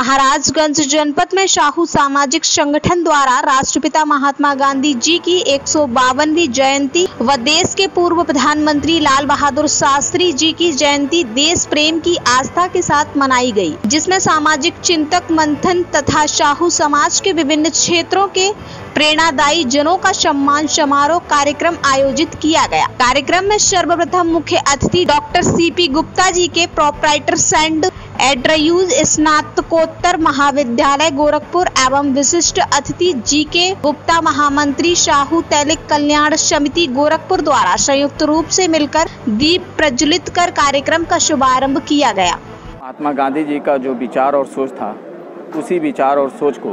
महाराजगंज जनपद में साहू सामाजिक संगठन द्वारा राष्ट्रपिता महात्मा गांधी जी की 152वीं जयंती व देश के पूर्व प्रधानमंत्री लाल बहादुर शास्त्री जी की जयंती देश प्रेम की आस्था के साथ मनाई गई, जिसमें सामाजिक चिंतक मंथन तथा साहू समाज के विभिन्न क्षेत्रों के प्रेरणादायी जनों का सम्मान समारोह कार्यक्रम आयोजित किया गया। कार्यक्रम में सर्वप्रथम मुख्य अतिथि डॉक्टर सीपी गुप्ता जी के प्रोप्राइटर सेंट एड्रयूज स्नातकोत्तर महाविद्यालय गोरखपुर एवं विशिष्ट अतिथि जीके गुप्ता महामंत्री साहू तैलिक कल्याण समिति गोरखपुर द्वारा संयुक्त रूप से मिलकर दीप प्रज्वलित कर कार्यक्रम का शुभारंभ किया गया। महात्मा गांधी जी का जो विचार और सोच था, उसी विचार और सोच को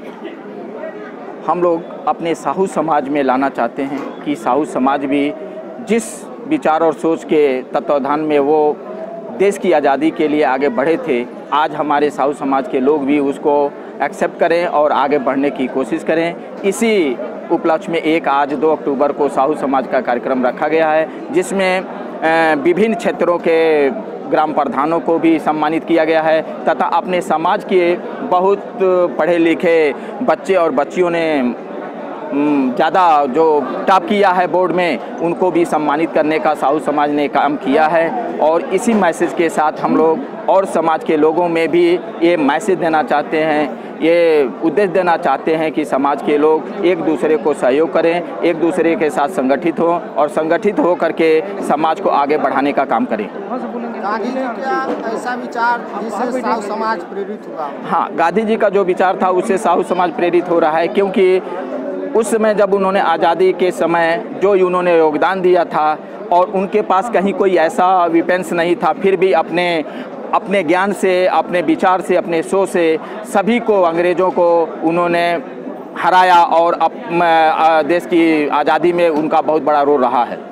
हम लोग अपने साहू समाज में लाना चाहते हैं कि साहू समाज भी जिस विचार और सोच के तत्वाधान में वो देश की आज़ादी के लिए आगे बढ़े थे, आज हमारे साहू समाज के लोग भी उसको एक्सेप्ट करें और आगे बढ़ने की कोशिश करें। इसी उपलक्ष्य में आज 2 अक्टूबर को साहू समाज का कार्यक्रम रखा गया है, जिसमें विभिन्न क्षेत्रों के ग्राम प्रधानों को भी सम्मानित किया गया है तथा अपने समाज के बहुत पढ़े लिखे बच्चे और बच्चियों ने ज़्यादा जो टॉप किया है बोर्ड में, उनको भी सम्मानित करने का साहू समाज ने काम किया है। और इसी मैसेज के साथ हम लोग और समाज के लोगों में भी ये मैसेज देना चाहते हैं, ये उद्देश्य देना चाहते हैं कि समाज के लोग एक दूसरे को सहयोग करें, एक दूसरे के साथ संगठित हों और संगठित हो करके समाज को आगे बढ़ाने का काम करें। गांधी जी का ऐसा विचार जिससे साहू समाज प्रेरित हुआ? हाँ, गांधी जी का जो विचार था उससे साहू समाज प्रेरित हो रहा है, क्योंकि उस समय जब उन्होंने आज़ादी के समय जो उन्होंने योगदान दिया था और उनके पास कहीं कोई ऐसा वेपन्स नहीं था, फिर भी अपने ज्ञान से, अपने विचार से, अपने सोच से सभी को, अंग्रेज़ों को उन्होंने हराया और देश की आज़ादी में उनका बहुत बड़ा रोल रहा है।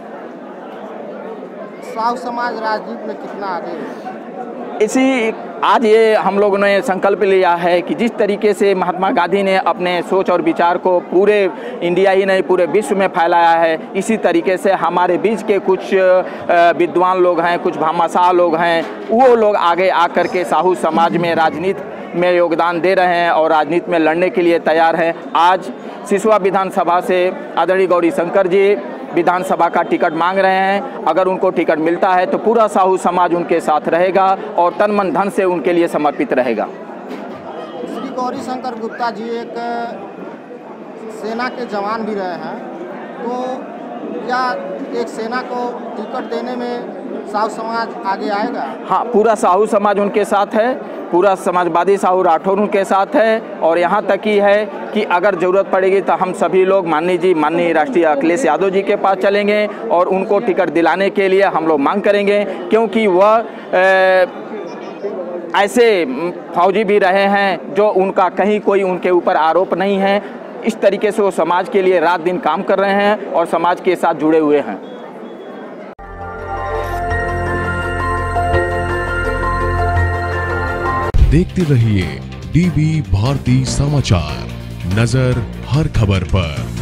साहू समाज राजनीति में कितना आगे है? इसी आज ये हम लोगों ने संकल्प लिया है कि जिस तरीके से महात्मा गांधी ने अपने सोच और विचार को पूरे इंडिया ही नहीं पूरे विश्व में फैलाया है, इसी तरीके से हमारे बीच के कुछ विद्वान लोग हैं, कुछ भामाशाह लोग हैं, वो लोग आगे आकर के साहू समाज में राजनीति में योगदान दे रहे हैं और राजनीति में लड़ने के लिए तैयार हैं। आज सिसवा विधानसभा से आदरणीय गौरी शंकर जी विधानसभा का टिकट मांग रहे हैं। अगर उनको टिकट मिलता है तो पूरा साहू समाज उनके साथ रहेगा और तन मन धन से उनके लिए समर्पित रहेगा। श्री गौरी शंकर गुप्ता जी एक सेना के जवान भी रहे हैं, तो क्या एक सेना को टिकट देने में साहू समाज आगे आएगा? हाँ, पूरा साहू समाज उनके साथ है, पूरा समाजवादी साहू राठौर उनके साथ है और यहाँ तक ही है कि अगर ज़रूरत पड़ेगी तो हम सभी लोग माननीय राष्ट्रीय अखिलेश यादव जी के पास चलेंगे और उनको टिकट दिलाने के लिए हम लोग मांग करेंगे, क्योंकि वह ऐसे फौजी भी रहे हैं जो उनका कहीं कोई उनके ऊपर आरोप नहीं है। इस तरीके से वो समाज के लिए रात दिन काम कर रहे हैं और समाज के साथ जुड़े हुए हैं। देखते रहिए डीबी भारती समाचार, नजर हर खबर पर।